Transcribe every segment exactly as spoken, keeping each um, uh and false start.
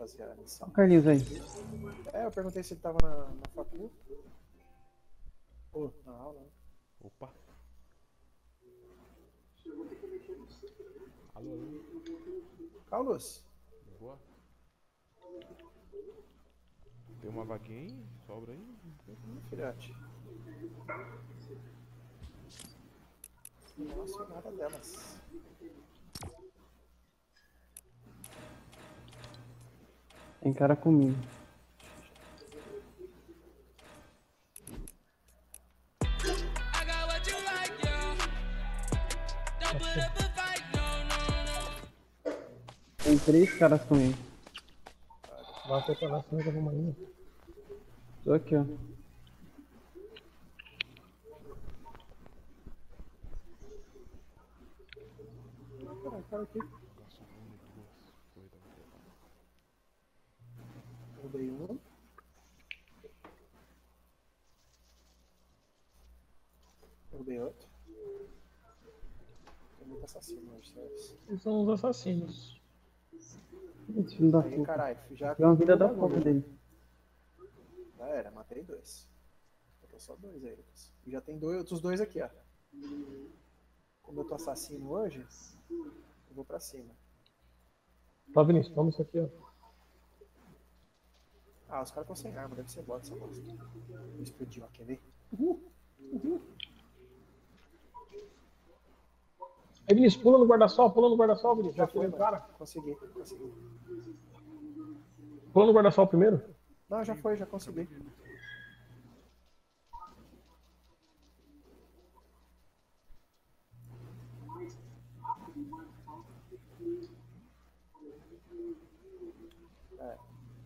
fazer a missão. O Carlinhos aí. É, eu perguntei se ele tava na, na facu. Pô, na aula. Opa. Alô, alô. Carlos. Boa. Tem uma vaguinha aí? Sobra aí? Hum, filhote. Não sei nada delas. Tem cara comigo. Tem três caras comigo. Vai ter que levar essa uma aí. Tô aqui, ó. Peraí, cara aqui. Roubei um. Roubei outro. Tem muito assassino hoje, senhores. Eles são os assassinos. Esse filho da Aí, puta. caralho, já Tem uma vida da bagulho. porra dele. Já era, matei dois. Faltou só dois aí, Lucas. E já tem dois, outros dois aqui, ó. Como eu tô assassino hoje, eu vou pra cima. Tá, Vinícius, toma isso aqui, ó. Ah, os caras estão sem arma, deve ser bot essa bosta. Explodiu, ó, quer ver? Uhul! Uhul! Aí, Vinícius, pula no guarda-sol, pula no guarda-sol, Vinícius. Já Já foi, foi, mano. cara. Consegui, consegui. Pula no guarda-sol primeiro. Não, já foi, já consegui. É.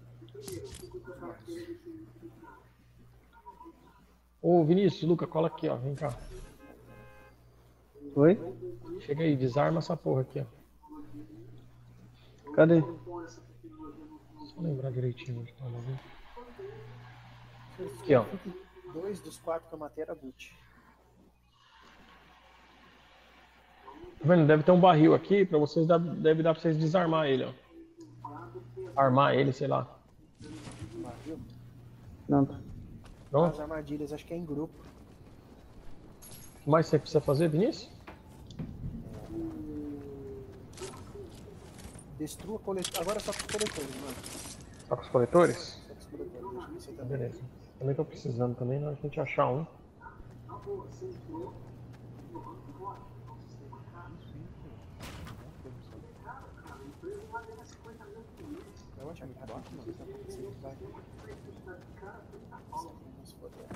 Ô, Vinícius, Luca, cola aqui, ó. Vem cá. Oi? Chega aí, desarma essa porra aqui, ó. Cadê? Só lembrar direitinho onde tá, viu? Aqui, ó. Dois dos quatro que eu matei era boot. Tá vendo? Deve ter um barril aqui, pra vocês, dá- deve dar pra vocês desarmar ele, ó. Armar ele, sei lá. Barril? Não, tá. Pronto? As armadilhas, acho que é em grupo. O que mais você precisa fazer, Vinícius? Destrua coletor. Agora é só com os coletores, mano. Tá com os coletores? Só com os coletores, deixa eu ver se Tá, também. beleza. Também tô precisando também, na hora que a gente achar um. Eu acho muito rápido, mano. Só pra você vai. Vamos foder.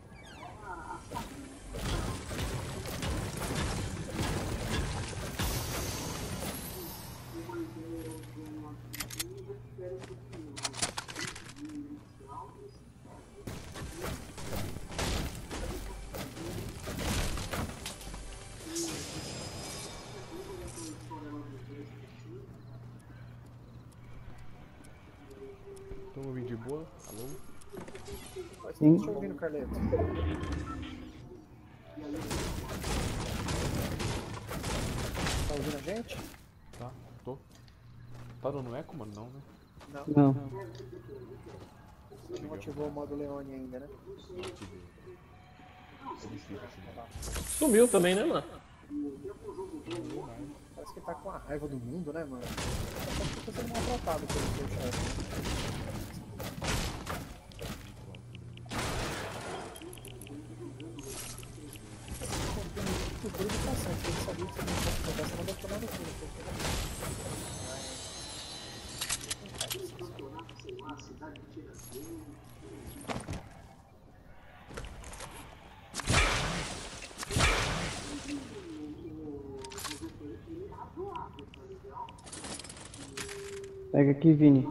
Tamo ouvindo de boa? Alô? Mas Sim. deixa eu ouvir no Carleto. Tá ouvindo a gente? Tá, tô. Tá dando eco, mano? Não, né? Não. Não. Você não ativou o modo Leone ainda, né? Ativei. Subsídio, assim. Sumiu também, né, mano? Parece que ele tá com a raiva do mundo, né, mano? Tá sendo maltratado pelo seu chefe. Cultura de educação, porque ele sabia que você não tinha conversa, não deve tomar no cu. Pega aqui, Vini.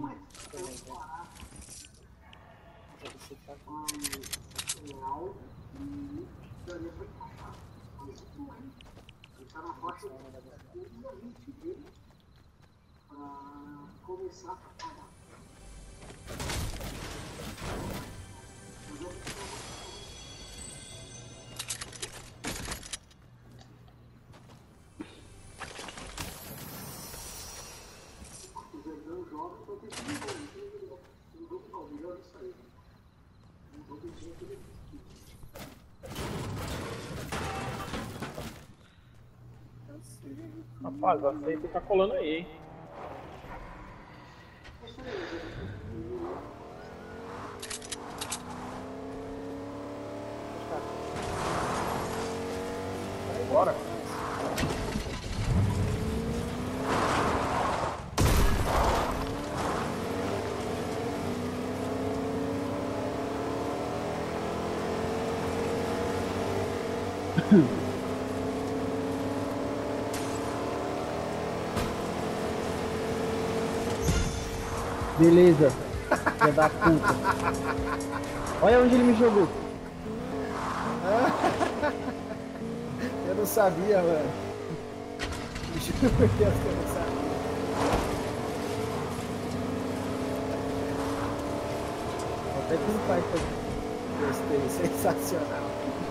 Você tá com... Rapaz, você fica colando aí, hein? Bora. Beleza. Filha da puta. Olha onde ele me jogou. Eu não sabia, mano. Juro por Deus que eu não sabia. Até que não faz isso. Gostei, sensacional.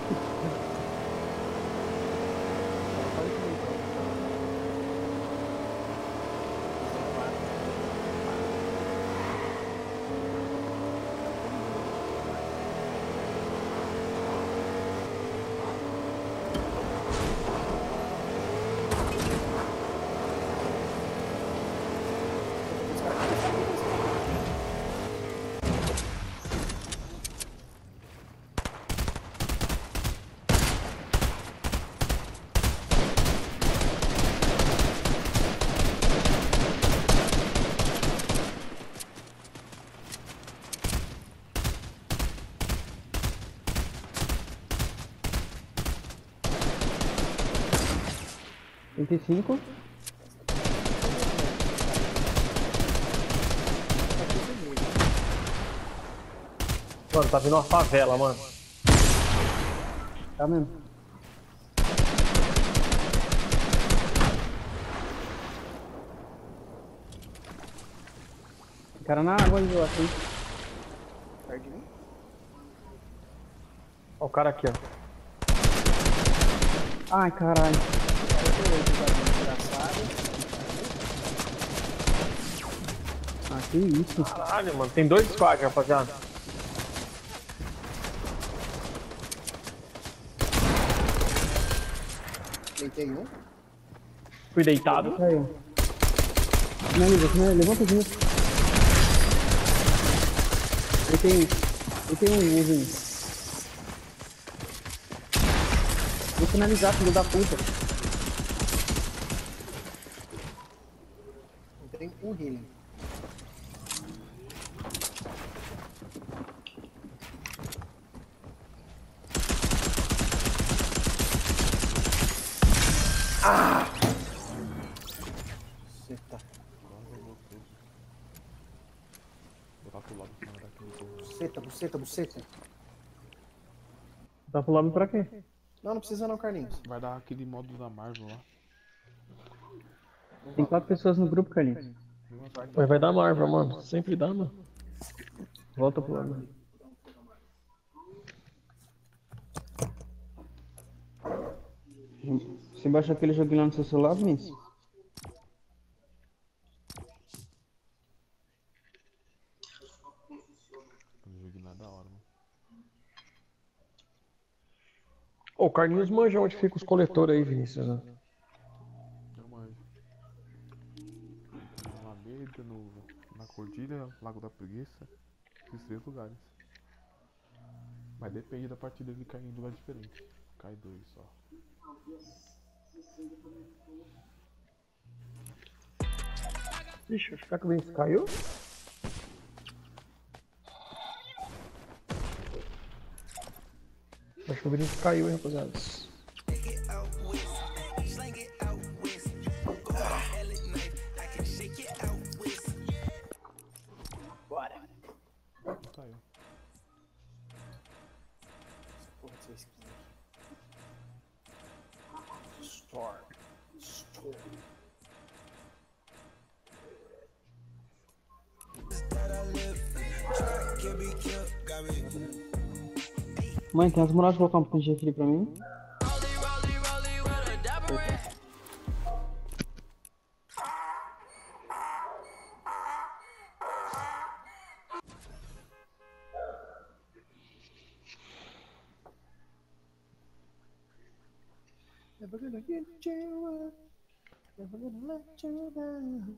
trinta e cinco. Mano, tá vindo uma favela, mano. Tá mesmo. O cara na água aí, eu acho. Perto de mim? Ó o cara aqui, ó. Ai, caralho. Ah, que isso. Caralho, mano. Tem dois squads, rapaziada. Deitei um. Fui deitado. Caiu. Finaliza, finaliza. Levanta de novo. Eu tenho. Eu tenho um usinho. Vou finalizar, filho da puta. Tem um healing. Ah! Você tá. Quase voltou. Vou botar pro lado pra não dar aquele gol. Buceta, buceta, buceta. Tá pro lado pra quê? Não, não precisa não, Carlinhos. Vai dar aquele modo da Marvel lá. Tem quatro pessoas no grupo, Carlinhos. Mas vai dar Marvel, mano. Sempre dá, mano. Volta pro lado. Você baixa aquele joguinho lá no seu celular, Vinícius? Aquele joguinho lá é da hora, mano. Ô, o Carlinhos manja onde fica os coletores aí, Vinícius, né? Eu manjo. Na Alameda, no, na Cordilha, Lago da Preguiça. Esses três lugares. Mas depende da partida, ele cai em lugar diferente. Cai dois só. Ixi, será que o Vinícius caiu? Acho que o Vinícius caiu, hein, rapaziada. Bora. Caiu. Porra, essa skin aqui. Storm. Storm. Mãe, tem as moral de colocar um punch aqui pra mim? Never gonna get you up. Never gonna let you down.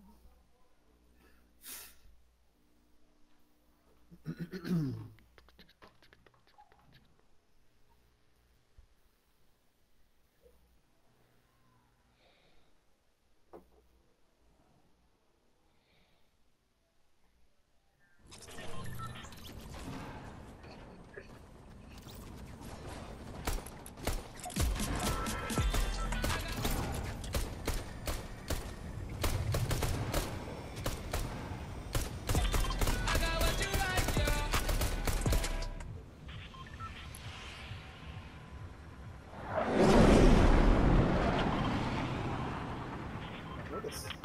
Foda-se.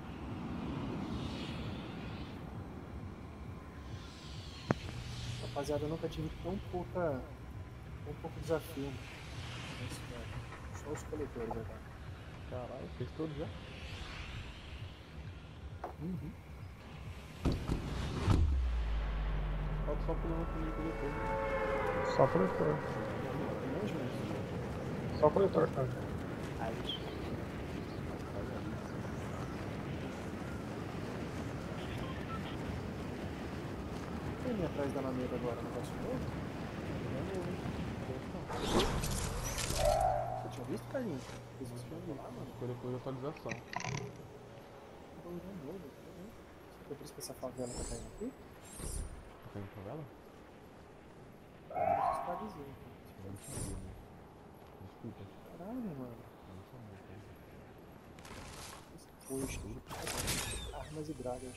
Rapaziada, eu nunca tive tão pouca. tão pouco desafio. Nesse cara. Só os coletores agora. Caralho, fez tudo já? Uhum. Falta só pelo comigo depois. Só coletor. Longe, mas. Só coletor, cara. Ai. Tem ali atrás da Alameda agora, um negócio novo? Você tinha visto, Carlinhos? Existe um lá, mano. Foi depois da atualização. Um bagulho novo, né? Será que é por isso que essa favela tá caindo aqui? Tá caindo favela? Esses paguezinhos. Eu não sabia, né? Desculpa. Caralho, mano. Eu não sabia, Esse foi, tudo. Armas e dragas.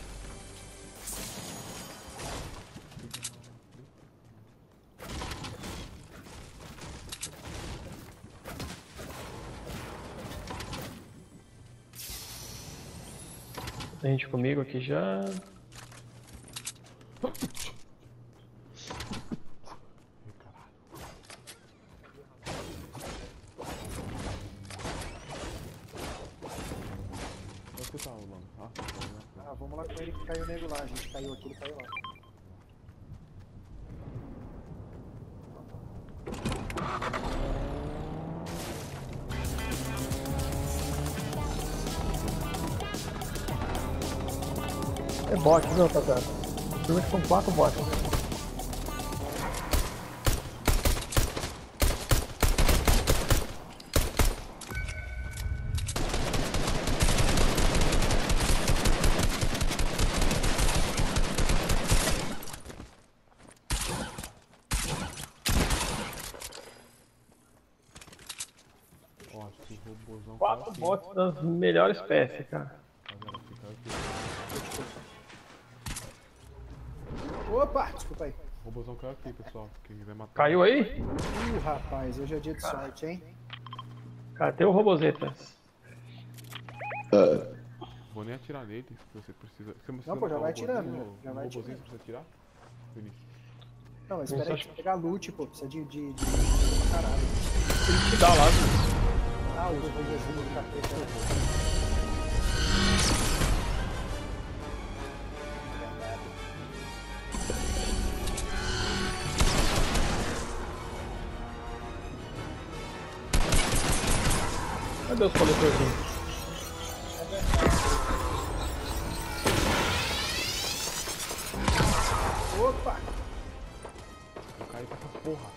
Tem gente comigo aqui já. Ih, caralho. Onde você tá, mano? Ah, tá, né? Ah, vamos lá com ele que caiu o nego lá. A gente caiu aqui, ele caiu lá. É bot, viu, rapaziada? Principalmente com quatro bots. Ó, acho que o robôzão Quatro caiu aqui. bots das melhores espécies, cara. Agora fica aqui. Opa, desculpa aí. O robôzão caiu aqui, pessoal. Quem quiser matar. Caiu aí? Ih, rapaz, hoje é dia de sorte, hein? Cara, tem o robozeta. Vou nem atirar nele, se você precisa. Você precisa Não, pô, já matar vai o atirando, robôzinho, já o vai robôzinho atirando. você precisa atirar? Vinícius. Não, mas Não, espera aí, só- deixa eu pegar loot, pô. Precisa de. de, de... Caralho. Ele te dá lá. Ah, o robôzinho do capeta. Cadê os coletorzinhos? Opa! Vou cair com essa porra.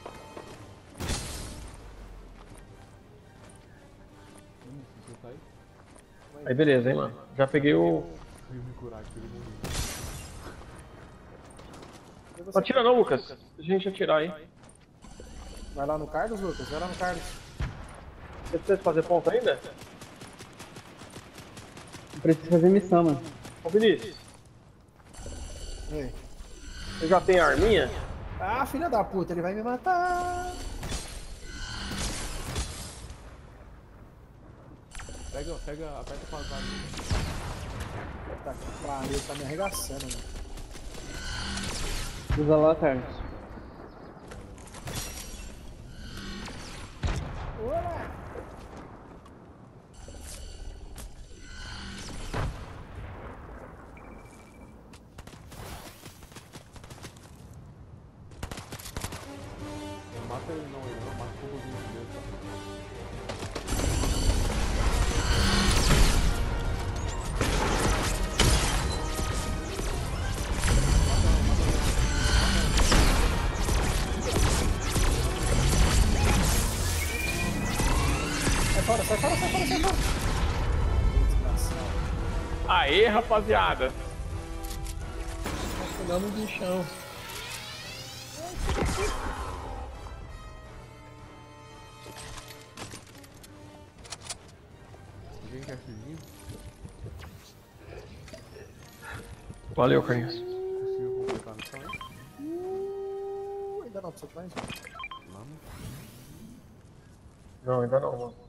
Hum, você tá aí? Aí beleza, hein, mano. Já peguei o. Vim me curar aqui, ele morreu. E você? Não atira não, Lucas. Deixa a gente atirar aí. Vai lá no Carlos, Lucas? Vai lá no Carlos. Você precisa fazer ponto ainda? Não preciso fazer missão, mano. Ô Vinícius, E aí? você já tem a arminha? Ah, filha da puta, ele vai me matar. Pega, pega, aperta o quadrado. Tá que pariu, tá me arregaçando, mano. Usa lá, Carlos. Olá! Não mata ele não, ele não mata o robôzinho primeiro, tá? fora, sai fora, sai fora, sai fora. Desgraçado. Aê, rapaziada! Tá pegando o bichão. Ninguém quer filhinho? Valeu, Carlinhos. Conseguiu completar no chão, hein? Uh, ainda não, precisa de mais um. Vamos. Não, ainda não, mano.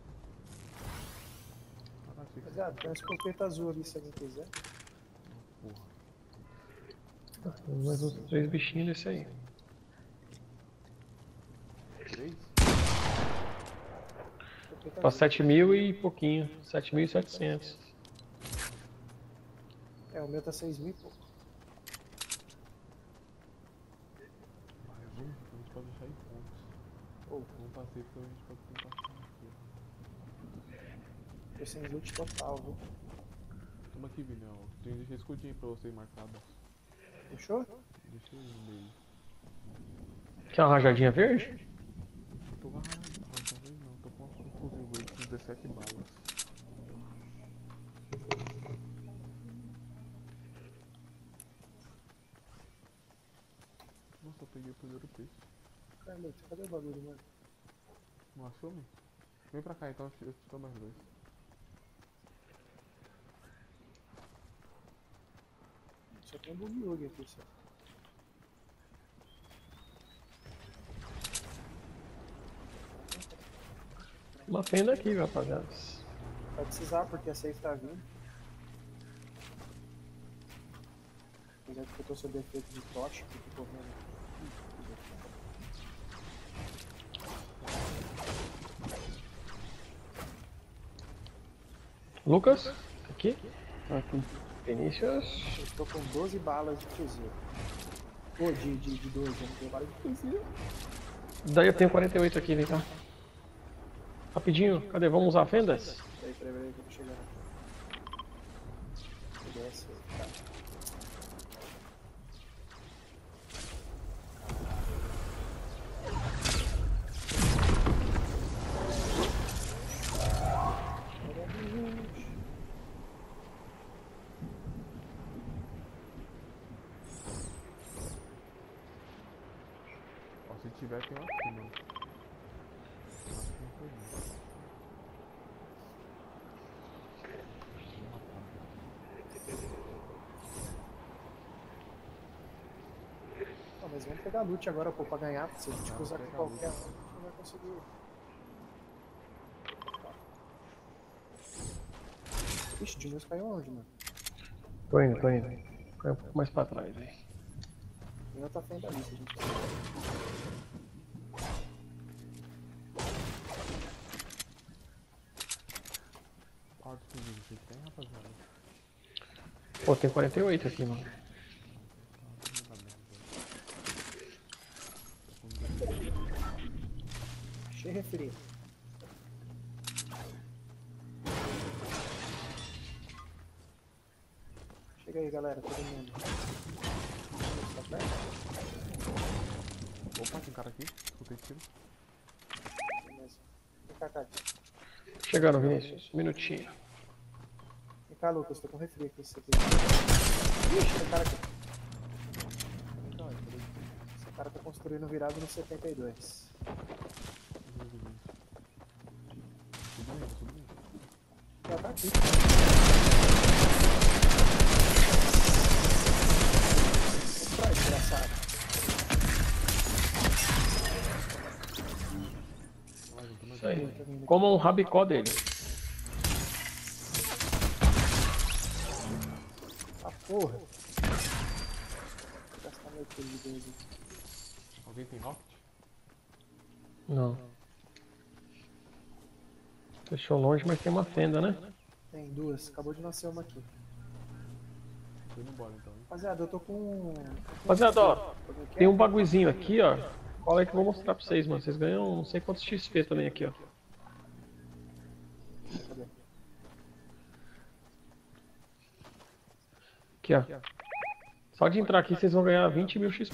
Ah, fica. Rapaziada, tem um escopeta azul ali se alguém quiser. Porra. Mais uns três bichinhos desse aí. Três? Escopeta Pra azul. sete mil e pouquinho. sete mil e setecentos. É, o meu tá seis mil e pouco. Mais um? A gente pode deixar em pontos. Ou, Não passei porque a gente pode tentar aqui. tô sem loot total, viu? Toma aqui, Vinel. Tem deixei escudinho pra você marcado. Fechou? Deixa eu ir no meio. Quer uma rajadinha verde? Tô ah, não, talvez não. Tô com um fuzil verde com dezessete balas. Nossa, eu peguei o primeiro peixe. Carleto, cadê o bagulho, mano? Não achou, mano? Vem pra cá então, eu te eu te dou mais dois. Só tem um bug aqui, só. Uma fenda aqui, rapaziada. Vai precisar, porque a safe tá vindo. Apesar de que eu tô sob efeito de tocha, que eu tô correndo. Lucas? Aqui? Aqui. Vinícius. Eu tô com doze balas de fuzil. Pô, de, de, de doze, eu não tenho bala de fuzil. Daí eu tenho quarenta e oito aqui, vem cá. Rapidinho, cadê? Vamos usar fendas? Peraí, peraí, peraí, que eu tô chegando. Peguei essa aí, tá. Ó, se tiver, tem aqui, mano. Acho que não foi não. Não, mas vamos pegar loot agora, pô, pra ganhar. Se a gente Não, usar com pega qualquer um, loot. a gente não vai conseguir. Ixi, de Deus caiu onde, mano? Tô indo, tô indo. Cai um pouco mais pra trás aí. Tem outra fenda ali, se a gente Quantos fuzis vocês têm, rapaziada? Pô, tem quarenta e oito aqui, mano. achei referido. Chega aí, galera, todo mundo. Tá perto? Opa, tem cara aqui. Escutei tiro. Beleza. Vem cá, Cátia. Chegando, Vinícius. Um minutinho. Vem cá, Lucas, tô com refri aqui. Esse aqui. Ixi, tem cara aqui. Então, olha, peraí. Esse cara tá construindo virado no setenta e dois. Tudo bem, tudo bem. Já tá aqui. Vai, desgraçado. Mais um, tem mais Isso um. aí. Coma um rabicó dele. Ah, porra. Vou gastar meu kill de dois aqui. Alguém tem rocket? Não. Deixou longe, mas tem uma fenda, né? Tem duas. Acabou de nascer uma aqui. Tô indo embora então, hein? Rapaziada, eu tô com... Rapaziada, ó. Como é que é? Tem um bagulhozinho aqui, ó. Cola aí que eu vou mostrar pra vocês, mano. Vocês ganham não sei quantos X P também aqui, ó. Cadê? Aqui, ó. Só de entrar aqui vocês vão ganhar vinte mil X P.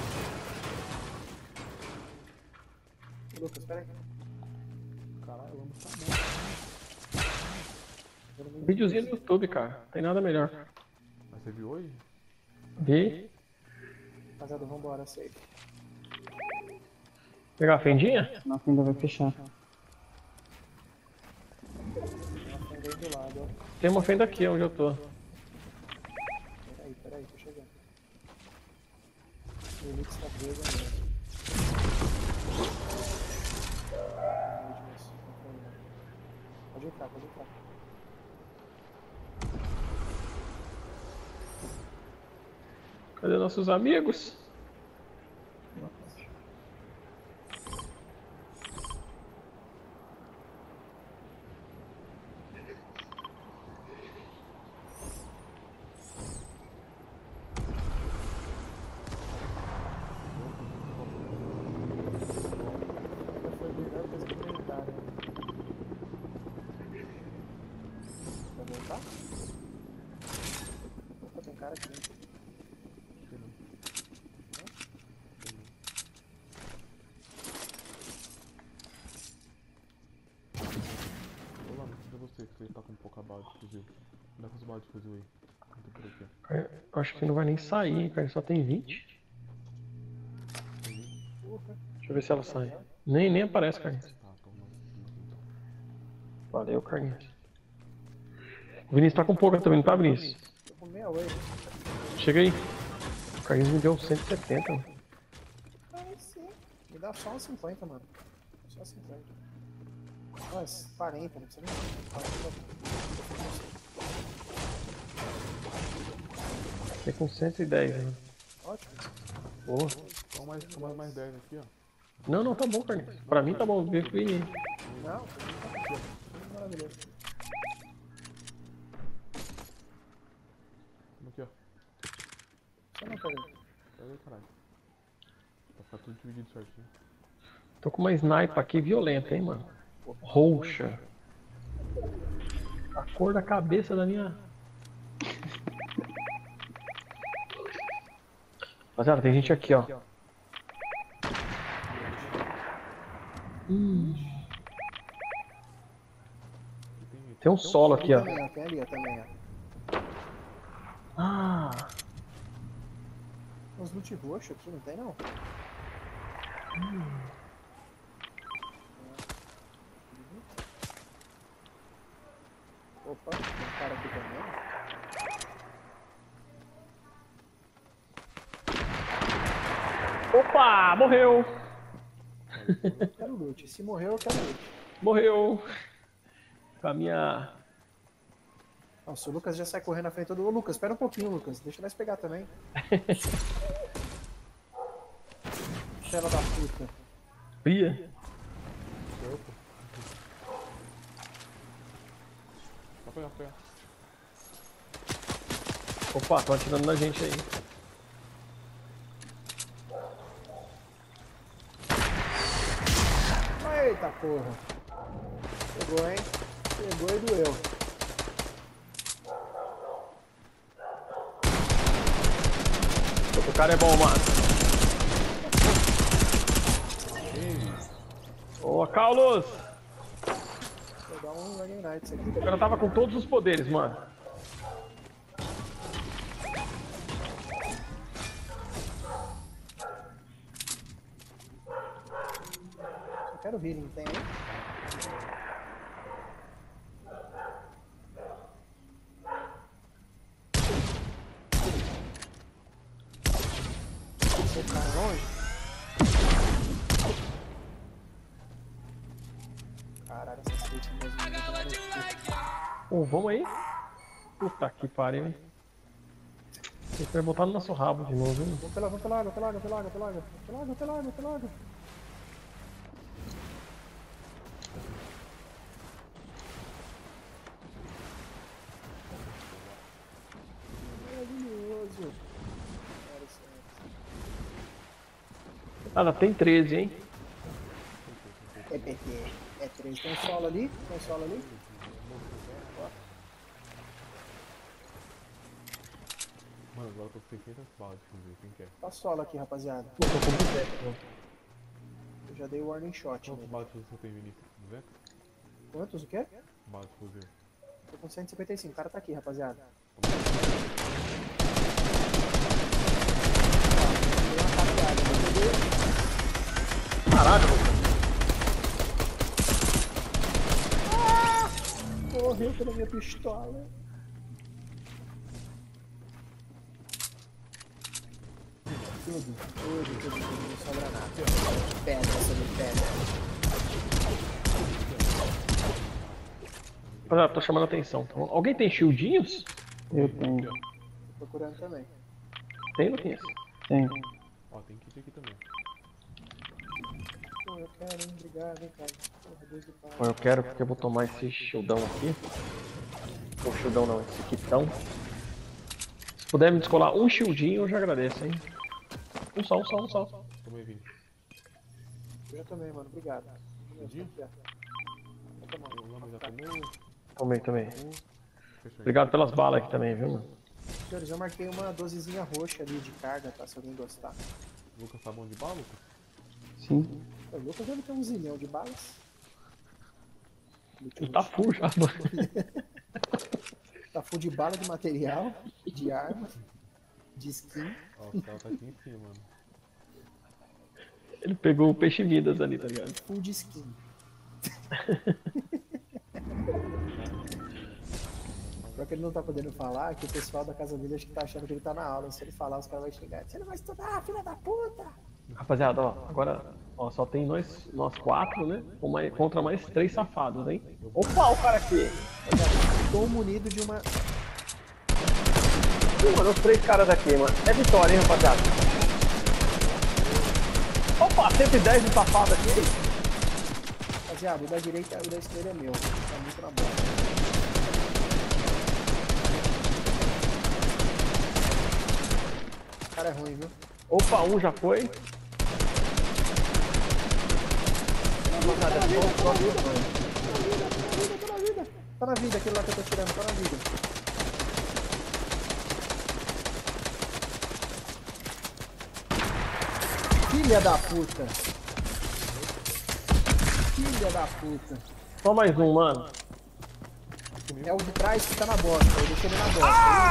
Lucas, pera aí. Caralho, vamos Videozinho do YouTube, cara. Não tem nada melhor. Mas você viu hoje? Vi. Rapaziada, vambora, safe. Pegar a fendinha? Na fenda vai fechar. Tem uma fenda aí do lado, ó. Tem uma fenda aqui onde eu tô. Peraí, peraí, tô chegando. O Elix tá preso ainda. Pode entrar, pode entrar. Cadê nossos amigos? Foi a melhor coisa que inventaram. Vai voltar? Opa, tem cara aqui. Ô lá, não você, que você tá com pouca bala de fuzil. Dá com as balas de fuzil aí. Não tem por aqui. Eu acho que não vai nem sair, cara. Só tem vinte. Deixa eu ver se ela sai. Nem, nem aparece, Carlinhos. Tá, toma. Valeu, Carlinhos. O Vinícius tá com pouca também, não tá, Vinícius? Tô com meia oito. Chega aí. O Carlinhos me deu cento e setenta, mano. Ai, sim. Me dá só uns cinquenta, mano. Só cinquenta. Mas quarenta, não precisa nem. Fiquei com cento e dez, mano. Ótimo. Boa. Toma mais, toma mais dez aqui, ó. Não, não, tá bom, Carlinhos. Pra mim tá bom. Vê que Não, tudo maravilhoso. Toma aqui, ó. Só não pega. Pega aí, caralho. Pra ficar tudo dividido certinho. tô com uma sniper aqui violenta, hein, mano. Roxa. A cor da cabeça da minha... Rapaziada, tem gente aqui, ó. Hum. Tem um solo aqui, ó. Também, ó. Tem ali, ó, também, ó. Ah, Tem uns loot roxo aqui, não tem não? Opa, tem um cara aqui também. opa, morreu. Eu quero loot. Se morreu, eu quero loot. Morreu. Com a minha... Nossa, o Lucas já sai correndo na frente do... Ô, Lucas, espera um pouquinho, Lucas. Deixa nós pegar também. Fela da puta. Fria. Vai pegar, pegar. Opa, estão atirando na gente aí. Eita porra. Pegou, hein? Pegou e doeu. O cara é bom, mano. Ô, Carlos! Vou dar um Running Knights aqui. O cara tava com todos os poderes, mano. Só quero healing, tem aí? Você tá longe? Caralho, essas últimas meninas. Pô, vamos aí. Puta que pariu, hein. Você vai botar no nosso rabo de novo, hein. Vamos pela, vamos pela água, pela água, pela água, pela água. Pela água, pela água, pela água. Maravilhoso. Cara, isso Ah, ela tem treze, hein. é... É P T. É três. Tem um solo ali? Tem um solo ali? Mano, agora eu tô com seiscentas balas de fuzil, quem quer? Tá solo aqui, rapaziada. Pô, tô com duzentos, Eu já dei o warning shot. Quantas Né? balas de fuzil você tem, Vinícius? duzentas? Quantos o quê? Bala de fuzil. Tô com cento e cinquenta e cinco. O cara tá aqui, rapaziada. Caralho, mano. Morreu pela minha pistola. Tudo, tudo, tudo, tudo, não sobra nada. Pedra sobre pedra. Ah, tô chamando a atenção. Então, alguém tem shieldinhos? Eu tenho. Tô procurando também. Tem, Luquinhas? Tenho. Ó, tem kit aqui também. Pô, eu quero, hein? Obrigado, hein, cara. Porra, Deus do pai. Bom, eu quero porque eu vou tomar esse shieldão aqui. Ou shieldão não, esse kitão. Se puder me descolar um shieldinho, eu já agradeço, hein? Um só, um só, um só. Tomei vinte. Eu já tomei, mano. Obrigado. Pediu? Vou tomar. O Lama já tomou. Tomei, tomei. Fechou aí. Obrigado pelas balas aqui também, viu, mano? Senhores, eu marquei uma dosezinha roxa ali de carga, tá? Se alguém gostar. Lucas tá bom de bala, Lucas? Sim. O Lucas deve ter um zilhão de balas. Ele tá full já, mano. Tá full de bala, de material, de arma, de skin. Ó, o cara tá aqui em cima, mano. Ele pegou o peixe vidas ali, tá ligado? Full de skin. Só que ele não tá podendo falar, que o pessoal da casa dele acho que tá achando que ele tá na aula. Se ele falar, os caras vão xingar. Você não vai estudar, filha da puta! Rapaziada, ó, agora ó, só tem nós, nós quatro, né? Com mais- contra mais três safados, hein? Opa, o cara aqui! Tô munido de uma. Ih, mano, os três caras aqui, mano. É vitória, hein, rapaziada? Opa, cento e dez de safado aqui. Rapaziada, o da direita e o da esquerda é meu. Tá muito na bola. O cara é ruim, viu? Opa, um já foi. Tá na vida, tá na vida, tá na vida. Tá na vida, aquele lá que eu tô tirando, tá na vida. Filha da puta. Filha da puta. Só mais um, mano. É o de trás que tá na bosta, eu deixei ele na bosta.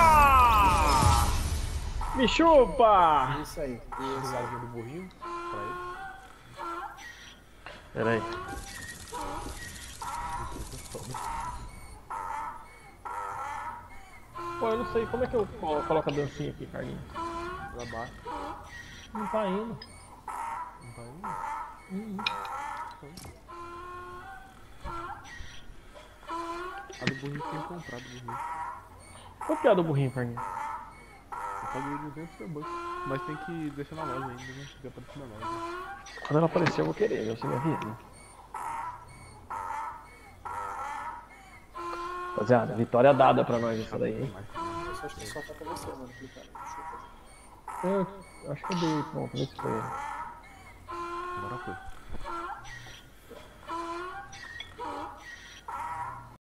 Me chupa! Isso aí. Esse lado do burrinho, pra ele. Pera aí. Pô, eu não sei como é que eu colo- coloco a dancinha aqui, Carlinhos. Pra baixo. Não tá indo. Não tá indo? A do burrinho tem que comprar do burrinho. Qual que é a do burrinho, Carlinhos? Eu paguei duzentos V-Bucks. Mas tem que deixar na loja ainda, né? Fica aparecendo na loja. Quando ela aparecer eu vou querer, você me avisa. Rapaziada, vitória dada pra nós essa daí, hein? Eu só acho que só falta você, mano. Clicar. Chupa. Eu acho que eu dei, pronto, vê se foi ele. Agora foi.